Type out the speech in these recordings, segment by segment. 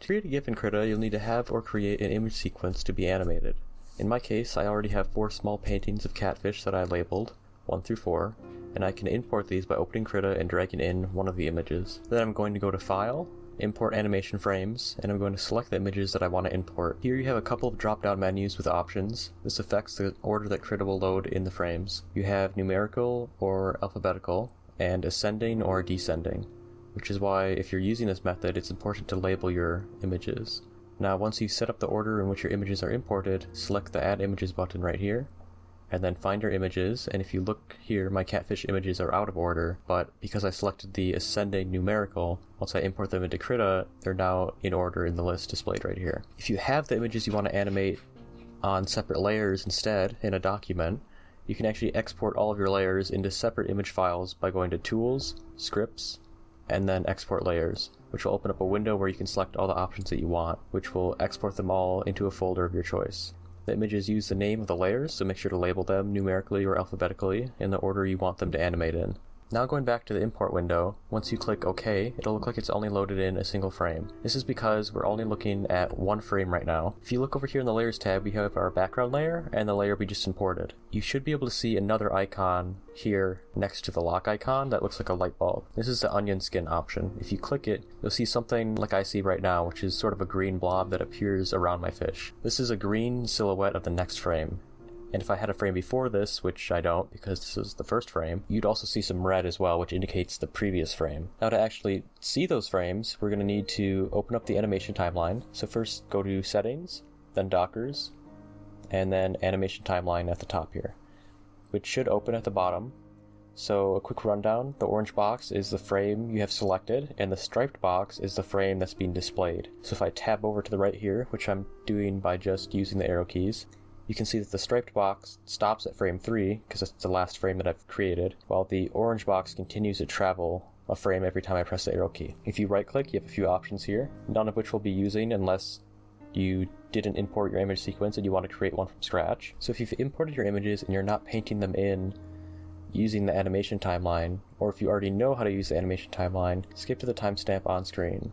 To create a GIF in Krita, you'll need to have or create an image sequence to be animated. In my case, I already have 4 small paintings of catfish that I labeled, 1 through 4, and I can import these by opening Krita and dragging in one of the images. Then I'm going to go to File, Import Animation Frames, and I'm going to select the images that I want to import. Here you have a couple of drop-down menus with options. This affects the order that Krita will load in the frames. You have numerical or alphabetical, and ascending or descending, which is why if you're using this method, it's important to label your images. Now once you set up the order in which your images are imported, select the Add Images button right here, and then find your images, and if you look here, my catfish images are out of order, but because I selected the ascending numerical, once I import them into Krita, they're now in order in the list displayed right here. If you have the images you want to animate on separate layers instead in a document, you can actually export all of your layers into separate image files by going to Tools, Scripts, and then Export Layers, which will open up a window where you can select all the options that you want, which will export them all into a folder of your choice. The images use the name of the layers, so make sure to label them numerically or alphabetically in the order you want them to animate in. Now going back to the import window, once you click OK, it'll look like it's only loaded in a single frame. This is because we're only looking at one frame right now. If you look over here in the Layers tab, we have our background layer and the layer we just imported. You should be able to see another icon here next to the lock icon that looks like a light bulb. This is the onion skin option. If you click it, you'll see something like I see right now, which is sort of a green blob that appears around my fish. This is a green silhouette of the next frame. And if I had a frame before this, which I don't because this is the first frame, you'd also see some red as well, which indicates the previous frame. Now to actually see those frames, we're going to need to open up the animation timeline. So first go to Settings, then Dockers, and then Animation Timeline at the top here, which should open at the bottom. So a quick rundown, the orange box is the frame you have selected, and the striped box is the frame that's being displayed. So if I tab over to the right here, which I'm doing by just using the arrow keys, you can see that the striped box stops at frame 3, because that's the last frame that I've created, while the orange box continues to travel a frame every time I press the arrow key. If you right click, you have a few options here, none of which we'll be using unless you didn't import your image sequence and you want to create one from scratch. So if you've imported your images and you're not painting them in using the animation timeline, or if you already know how to use the animation timeline, skip to the timestamp on screen.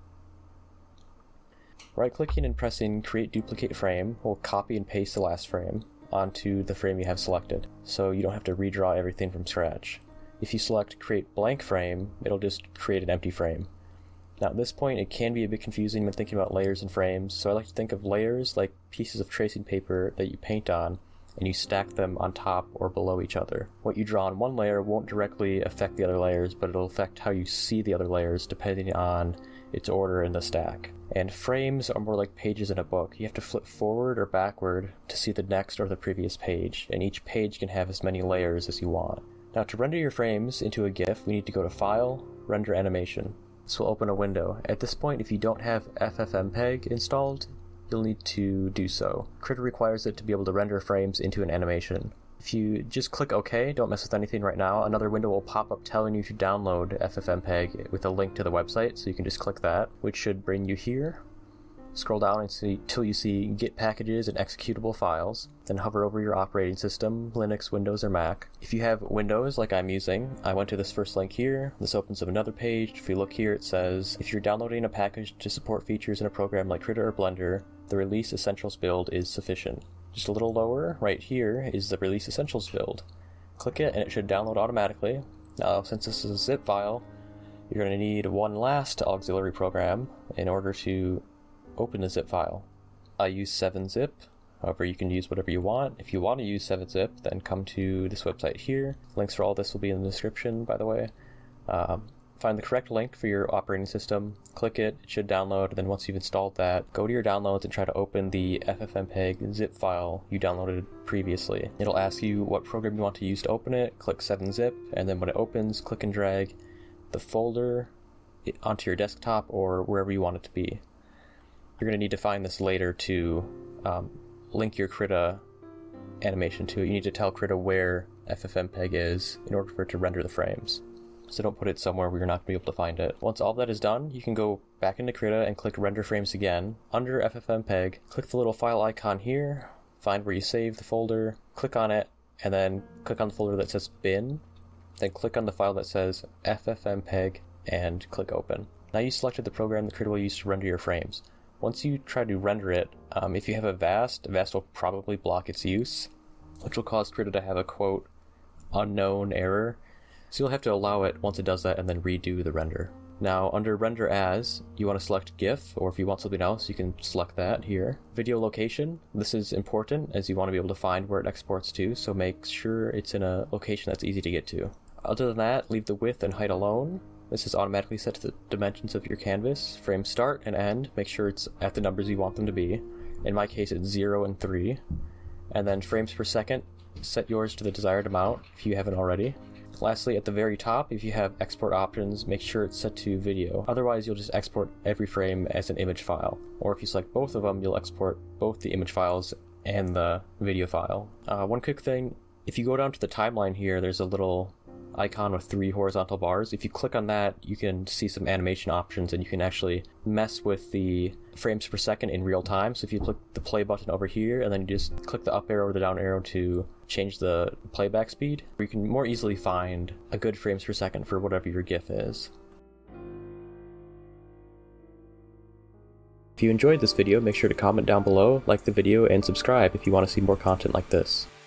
Right-clicking and pressing Create Duplicate Frame will copy and paste the last frame onto the frame you have selected, so you don't have to redraw everything from scratch. If you select Create Blank Frame, it'll just create an empty frame. Now at this point, it can be a bit confusing when thinking about layers and frames, so I like to think of layers like pieces of tracing paper that you paint on, and you stack them on top or below each other. What you draw on one layer won't directly affect the other layers, but it'll affect how you see the other layers depending on its order in the stack. And frames are more like pages in a book. You have to flip forward or backward to see the next or the previous page, and each page can have as many layers as you want. Now to render your frames into a GIF, we need to go to File, Render Animation. This will open a window. At this point, if you don't have FFmpeg installed, you'll need to do so. Krita requires it to be able to render frames into an animation. If you just click OK, don't mess with anything right now, another window will pop up telling you to download FFmpeg with a link to the website, so you can just click that, which should bring you here. Scroll down until you see Git packages and executable files, then hover over your operating system, Linux, Windows, or Mac. If you have Windows, like I'm using, I went to this first link here. This opens up another page. If we look here, it says, if you're downloading a package to support features in a program like Krita or Blender, the Release Essentials build is sufficient. Just a little lower, right here, is the Release Essentials build. Click it and it should download automatically. Now, since this is a zip file, you're going to need one last auxiliary program in order to open the zip file. I use 7-zip, however you can use whatever you want. If you want to use 7-zip, then come to this website here. Links for all this will be in the description, by the way. Find the correct link for your operating system, click it, it should download, and then once you've installed that, go to your downloads and try to open the FFmpeg zip file you downloaded previously. It'll ask you what program you want to use to open it, click 7-zip, and then when it opens, click and drag the folder onto your desktop or wherever you want it to be. You're going to need to find this later to link your Krita animation to it. You need to tell Krita where FFmpeg is in order for it to render the frames. So don't put it somewhere where you're not going to be able to find it. Once all that is done, you can go back into Krita and click Render Frames again. Under FFmpeg, click the little file icon here, find where you save the folder, click on it, and then click on the folder that says bin, then click on the file that says FFmpeg and click Open. Now you selected the program that Krita will use to render your frames. Once you try to render it, if you have a vast will probably block its use, which will cause Krita to have a quote unknown error. So you'll have to allow it once it does that and then redo the render. Now under render as, you want to select GIF, or if you want something else, you can select that here. Video location, this is important as you want to be able to find where it exports to, so make sure it's in a location that's easy to get to. Other than that, leave the width and height alone. This is automatically set to the dimensions of your canvas. Frame start and end, make sure it's at the numbers you want them to be. In my case, it's 0 and 3. And then frames per second, set yours to the desired amount if you haven't already. Lastly, at the very top, if you have export options, make sure it's set to video. Otherwise, you'll just export every frame as an image file. Or if you select both of them, you'll export both the image files and the video file. One quick thing, if you go down to the timeline here, there's a little icon with 3 horizontal bars. If you click on that, you can see some animation options and you can actually mess with the frames per second in real time. So if you click the play button over here and then you just click the up arrow or the down arrow to change the playback speed, you can more easily find a good frames per second for whatever your GIF is. If you enjoyed this video, make sure to comment down below, like the video, and subscribe if you want to see more content like this.